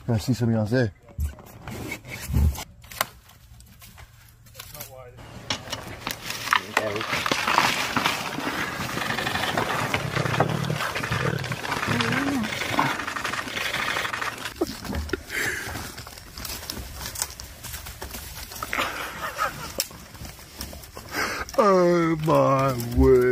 Can I see something else there? Oh my word.